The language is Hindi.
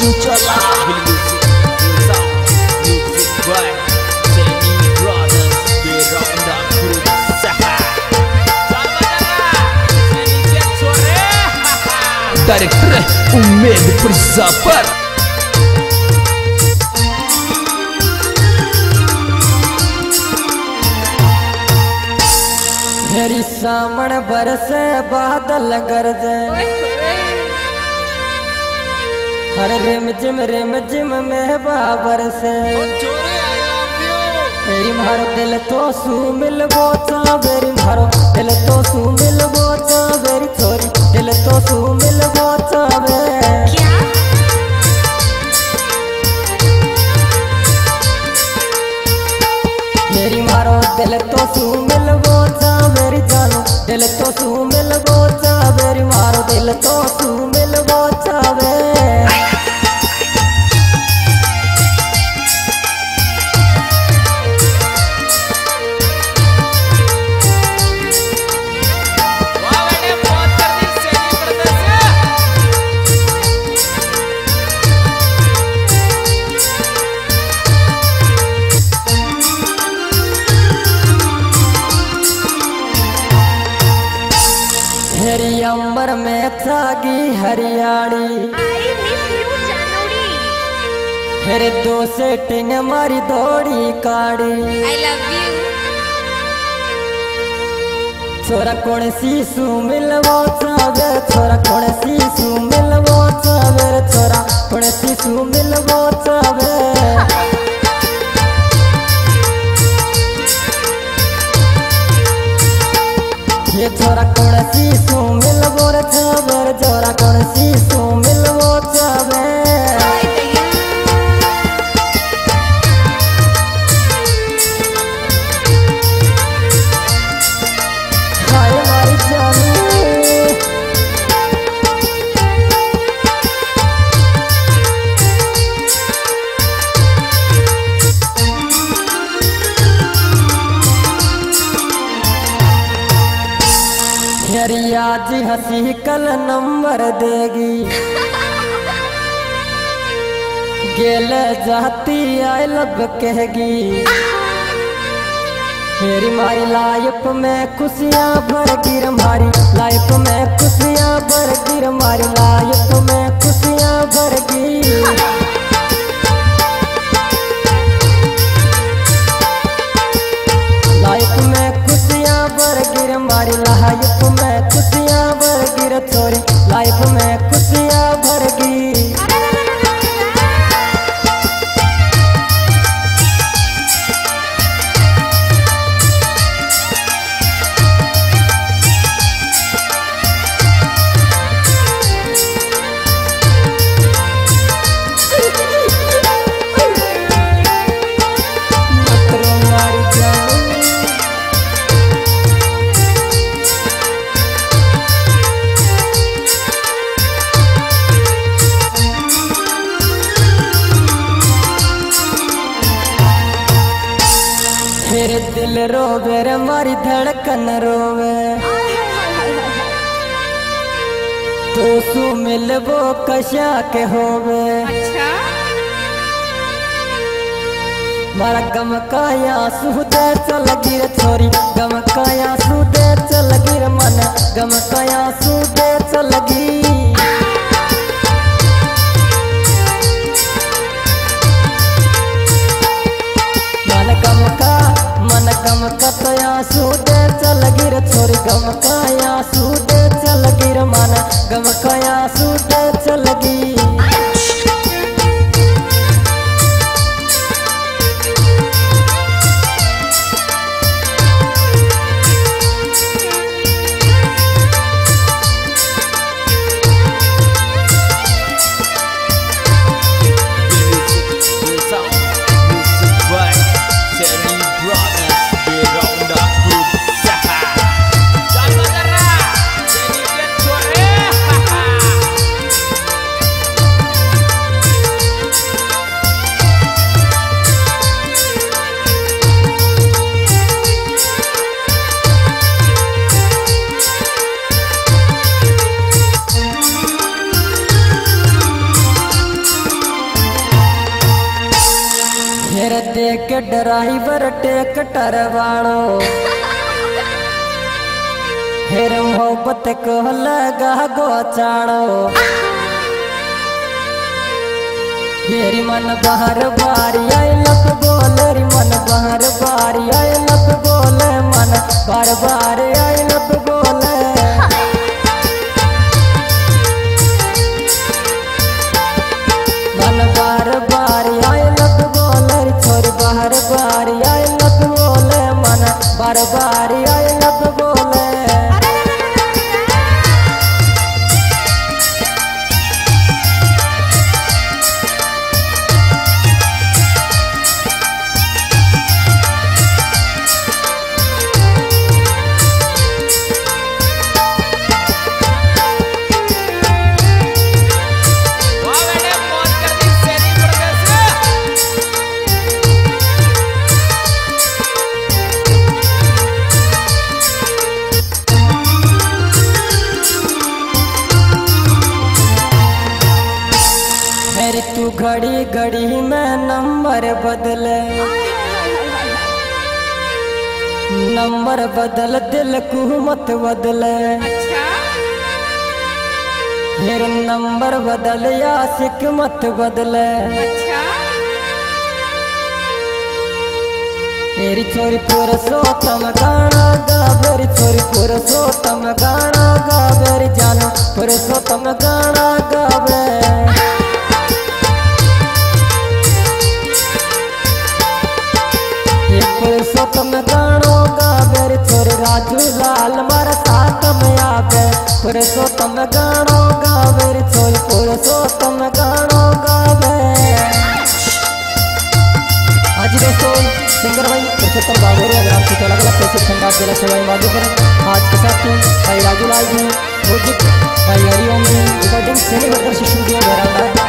डायरेक्टर उम्मेद प्रजापर मेरी सामण बरसे बादल गरजे हर रिम जिम में बाबर से मेरी मारो दिल तो सू मिल बोचा मेरी मारो दिल तो सू मिल बोचा मेरी छोरी दिल तो सू मिल बोचा मेरी मारो दिल तो सू मिल बोचा मेरी जानो दिल तो सू मिल बोचा मेरी मारो दिल तो सू मिल बोचा वे हरी अंबर में छागी हरियाली हरे दो सेटिंग मारी दौड़ी काड़ी I love you छोरा कौन सी सू मिलवो चावे छोरा कौन सी सू मिलवो चावे छोरा कौन सी सू मिलवो चावे ये छोरा कौन सी सू मिलवो चावे छोरा कौन सी सू मिलवो चावे हाय मारी जानी यारी आज हंसी कल नंबर देगी गेल जाती आई लब कहेगी मेरी मारी लाइफ में खुशियाँ भर गिर मारी लाइफ में खुशियाँ भर गिर मारी लाइफ में खुशियाँ भर गिर लाइफ में खुशियाँ भर गिर मारी लाइफ में खुशियाँ भर गिर छोरी लाइफ में खुशियाँ भर गिर मेरे दिल रोवे रे मारी धड़कन रोवे तो सू मिलबो कशा के होवे मारा गम काया सुदे चल गिर छोरी गम काया सुदे चल गिर मन गम काया सुदे चल गिर गम कतया सूदे चल गिर छोरी गम काया सूदे चल गिर मन गम काया सूदे चल गिर ये ड्राइवर ट्रैक्टर वालो हेर मोहब्बत को लगा गोचाड़ो हेरी मन बाहर बारी आई लप बोल री मन बाहर बारी आई लप बोल मन बार बार आई लप बोल मन बार बार आई लप बोल री छोरी बाहर बारी आई लप बोल मन बार बार आई लप बोल तू घड़ी घड़ी में नंबर बदले नंबर बदल दिल को मत बदले फिर नंबर बदल आशिक मत बदले मेरी छोरी पुरुषोत्तम गाना गा मेरी छोरी पुरुषोत्तम गाना गा मेरी जानो पुरुषोत्तम गाना गावे पुरुषोत्तम गानो गावे छोरे राजू लाल मारा साथ में आवे पुरुषोत्तम गानो गावे छोरे पुरुषोत्तम गानो गावे। आज दोस्तों सिंगर भाई पुरुषोत्तम बाबू अगर आपको तो अलग अलग कैसे संगात दिला सेवाएं वादे करें आज के साथ भाई राजू लाल जी म्यूजिक भाई हरिओम रिकॉर्डिंग स्टूडियो